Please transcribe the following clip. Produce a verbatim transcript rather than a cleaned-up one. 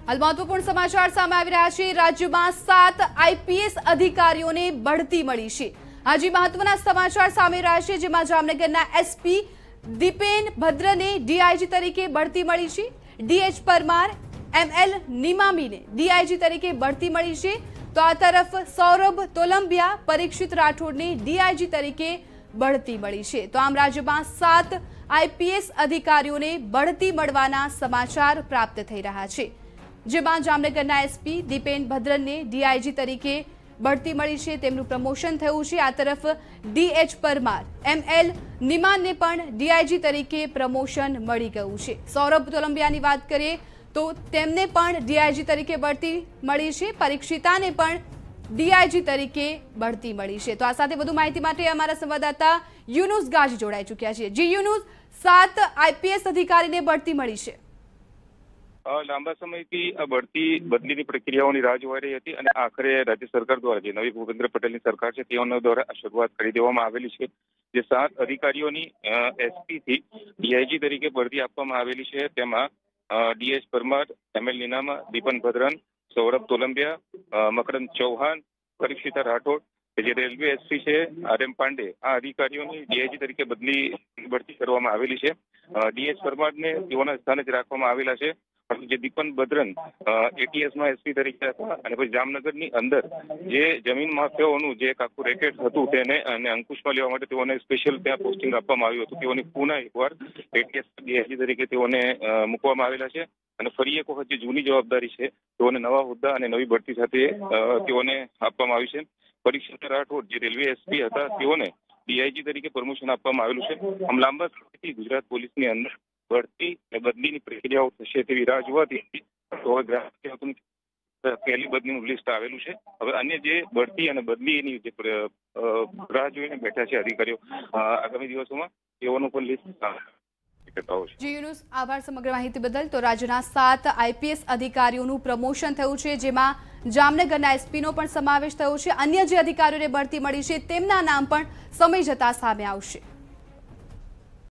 हाल महत्वपूर्ण समाचार सामे આવી રહ્યા છે। રાજ્યમાં સાત આઈપીએસ અધિકારીઓને બઢતી મળી છે। આજે મહત્વના સમાચાર સામે રહ્યા છે, જેમાં જામનગરના એસપી દીપેન ભદ્રને ડીઆઈજી તરીકે બઢતી મળી છે। ડીએચ પરમાર એમએલ નિમામીને ડીઆઈજી તરીકે બઢતી મળી છે, તો આ તરફ સૌરભ તોલંબિયા પરીક્ષિત રાઠોડને ડીઆઈજી તરીકે બઢતી મળી છે। તો આમ રાજ્યમાં સાત આઈપીએસ અધિકારીઓને બઢતી મળવાના સમાચાર પ્રાપ્ત થઈ રહ્યા છે, જેમાં જામનગરના એસપી દીપેન ભદ્રને ડીઆઈજી તરીકે બઢતી મળી છે, તેમનું પ્રમોશન થયું છે। આ તરફ ડીએચ પરમાર એમએલ નિમાનને પણ ડીઆઈજી તરીકે પ્રમોશન મળી ગયું છે। સૌરભ તોલંબિયાની વાત કરીએ તો તેમને પણ ડીઆઈજી તરીકે બઢતી મળી છે, પરીક્ષિતાને પણ ડીઆઈજી તરીકે બઢતી મળી છે। તો આ સાથે વધુ માહિતી માટે અમારા સંવાદદાતા યુનુસ ગાજી જોડાઈ ચૂક્યા છે। જી યુનુસ, સાત આઈપીએસ અધિકારીને બઢતી મળી છે। લાંબા સમયથી આ બઢતી બદલીની પ્રક્રિયાઓની રાહ જોવાઈ રહી હતી અને આખરે રાજ્ય સરકાર દ્વારા જે નવી ભૂપેન્દ્ર પટેલની સરકાર છે તેઓના દ્વારા શરૂઆત કરી દેવામાં આવેલી છે। જે સાત અધિકારીઓની એસપી થી ડીઆઈજી તરીકે બઢતી આપવામાં આવેલી છે, તેમાં ડીએચ પરમાર, એમએલ નિનામા, દીપન ભદ્રન, સૌરભ તોલંબિયા, મકરંદ ચૌહાણ, પરીક્ષિતા રાઠોડ, જે રેલવે એસપી છે આર એમ પાંડે, આ અધિકારીઓની ડીઆઈજી તરીકે બદલી બઢતી કરવામાં આવેલી છે। ડીએચ પરમારને તેઓના સ્થાને જ રાખવામાં આવેલા છે। જે દીપન ભદ્રન એટીએસમાં એસપી તરીકે હતા અને પછી જામનગરની અંદર જે જમીન માફિયાઓનું જે એક આખું રેકેટ હતું તેને અને અંકુશમાં લેવા માટે તેઓને સ્પેશિયલ ત્યાં પોસ્ટિંગ આપવામાં આવ્યું હતું। તેઓની પુનઃ એકવાર એટીએસ ડીઆઈજી તરીકે તેઓને મૂકવામાં આવેલા છે અને ફરી એક વખત જે જૂની જવાબદારી છે તેઓને નવા હોદ્દા અને નવી બઢતી સાથે તેઓને આપવામાં આવી છે। પરીક્ષિત રાઠોડ જે રેલવે એસપી હતા તેઓને ડીઆઈજી તરીકે પ્રમોશન આપવામાં આવેલું છે। આમ લાંબા સમયથી ગુજરાત પોલીસની અંદર બઢતી અને બદલીની પ્રક્રિયાઓ થશે તેવી રાહ જોવાતી હતી, તો હવે ગ્રાહક પહેલી બદલીનું લિસ્ટ આવેલું છે। હવે અન્ય જે બઢતી અને બદલીની જે રાહ જોઈને બેઠા છે અધિકારીઓ, આગામી દિવસોમાં તેઓનું પણ લિસ્ટ જી યુનુસ, આભાર સમગ્ર માહિતી બદલ। તો રાજ્યના સાત આઈપીએસ અધિકારીઓનું પ્રમોશન થયું છે, જેમાં જામનગરના એસપીનો પણ સમાવેશ થયો છે। અન્ય જે અધિકારીઓને બઢતી મળી છે તેમના નામ પણ સમય જતા સામે આવશે।